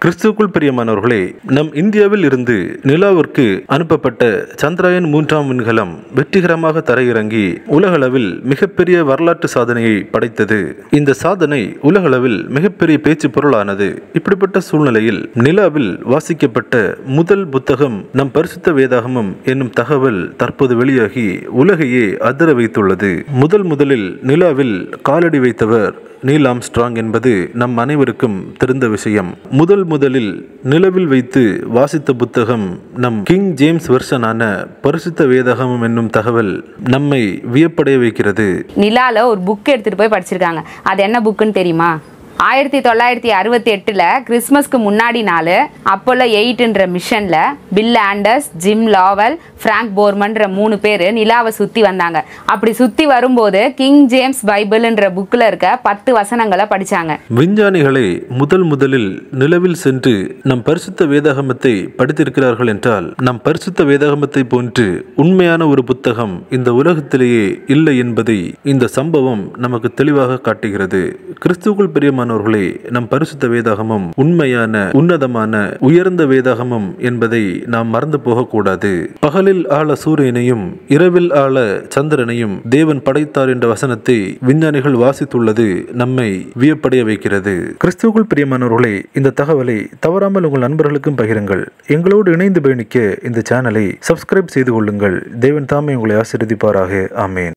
கிறிஸ்துவுக்குள் பிரியமானவர்களே, நம் இந்தியாவில் இருந்து நிலாவிற்கு அனுப்பப்பட்ட சந்திராயன் 3ஆம் விண்கலம் வெற்றிகரமாக தரையிறங்கி உலகளவில் மிகப்பெரிய வரலாற்று சாதனையை படைத்தது. இந்த சாதனை உலகளவில் மிகப்பெரிய பேச்சு பொருளானது. இப்படிப்பட்ட சூழ்நிலையில் நிலாவில் வாசிக்கப்பட்ட முதல் புத்தகம் நம் பரிசுத்த வேதாகமம் என்னும் தகவல் தற்போது வெளியாகி உலகையே அதிர வைத்துள்ளது. முதலில் நிலாவில் காலடி வைத்தவர் நீல் ஆம்ஸ்ட்ராங் என்பது நம் அனைவருக்கும் தெரிந்த விஷயம். முதலில் நிலவில் வைத்து வாசித்த புத்தகம் நம் கிங் ஜேம்ஸ் வெர்ஷனான பரிசுத்த வேதாகமம் என்னும் தகவல் நம்மை வியப்படைய வைக்கிறது. நிலால ஒரு புக் எடுத்துட்டு போய் படிச்சிருக்காங்க. அது என்ன புக்குன்னு தெரியுமா? 1968 கிறிஸ்மஸ்க்கு முன்னாடி நாள் அப்போலோ 8ன்ற மிஷனில் Bill Anders, Jim Lovell, Frank போர்மன்ற 3 பேர் நிலாவை சுற்றி வந்தாங்க. அப்படி சுற்றி வரும்போது கிங் ஜேம்ஸ் பைபிள்ன்ற புக்கில் இருக்க 10 வசனங்களை படித்தாங்க. விஞ்ஞானிகளை முதலில் நிலவில் சென்று நம் பரிசுத்த வேதாகமத்தை படித்திருக்கிறார்கள் என்றால் நம் பரிசுத்த வேதாகமத்தை போன்று உண்மையான ஒரு புத்தகம் இந்த உலகத்திலேயே இல்லை என்பதை இந்த சம்பவம் நமக்கு தெளிவாக காட்டுகிறது. கிறிஸ்துவுக்குள் பிரியமானவர்களே, நம் பரிசுத்த வேதாகமம் உண்மையான, உன்னதமான, உயர்ந்த வேதாகமம் என்பதை நாம் மறந்து போகக்கூடாது. பகலில் ஆள சூரியனையும் இரவில் ஆள சந்திரனையும் தேவன் படைத்தார் என்ற வசனத்தை விஞ்ஞானிகள் வாசித்துள்ளது நம்மை வியப்படைய வைக்கிறது. கிறிஸ்துவுக்குள் பிரியமானவர்களே, இந்த தகவலை தவறாமல் உங்கள் நண்பர்களுக்கும் பகிருங்கள். எங்களோடு இணைந்து பயணிக்க இந்த சேனலை சப்ஸ்கிரைப் செய்து கொள்ளுங்கள். தேவன் தாமே உங்களை ஆசீர்வதிப்பாராக. ஆமேன்.